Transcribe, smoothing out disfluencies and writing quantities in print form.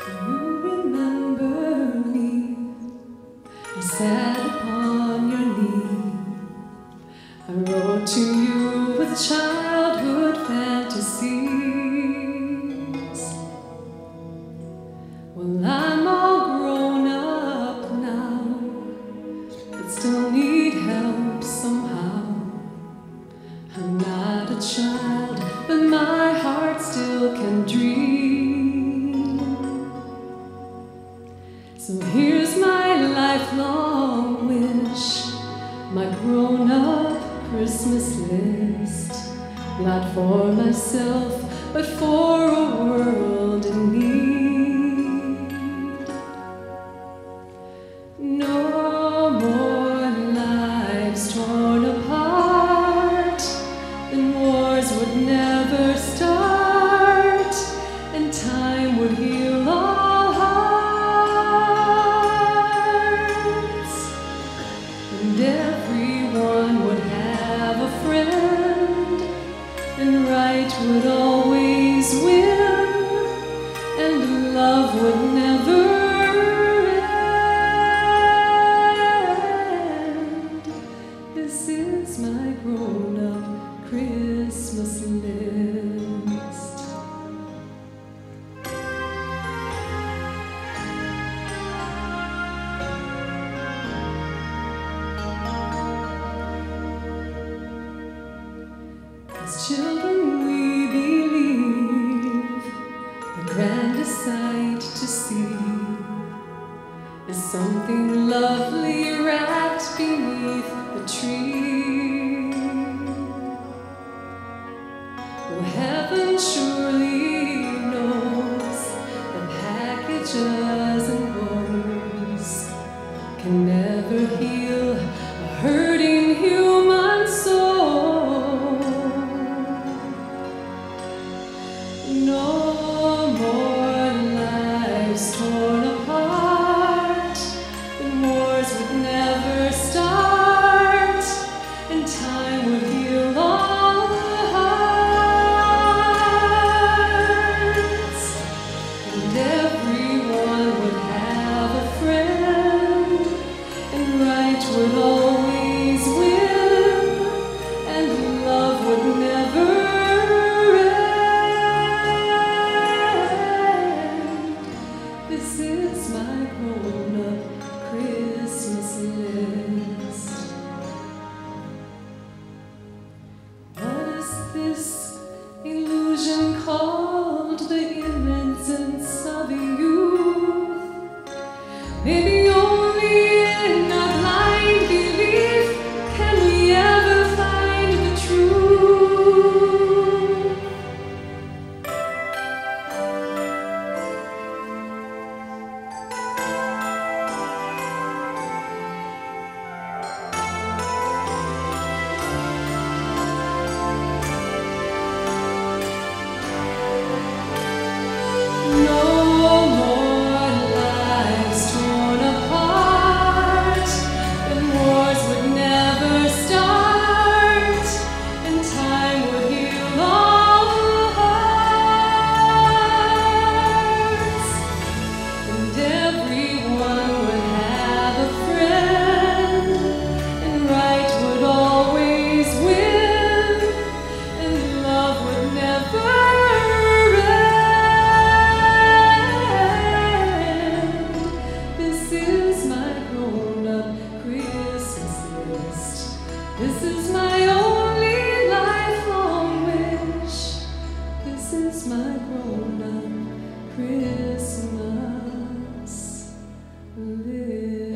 You remember me. I sat upon your knee. I wrote to you with childhood fantasies. Well, I'm all grown up now, but still need help somehow. I'm not a child, but my heart still can dream. So here's my lifelong wish, my grown-up Christmas list. Not for myself, but for a world in need. No more lives torn apart, then wars would never start, and time would heal all hearts, and everyone would have a friend, and right would always win, and love would never end. This is my grown-up Christmas list. As children we believe the grandest sight to see is something lovely wrapped beneath the tree. Well, heaven surely knows that packages and woes can never heal a hurting human soul. No more lives torn apart, and wars would never start, and time would heal all hearts, and everyone would have a friend, and right would always win, and love would never end. This is my grown-up Christmas list. What is this illusion called the innocence of youth? Maybe only in a blind belief can we ever find the truth. No more lives torn apart, and wars would never start, and time would heal all hearts, and everyone would have a friend, and right would always win, and love would never end. This is my grown-up Christmas list. This is my only lifelong wish. This is my grown-up Christmas list.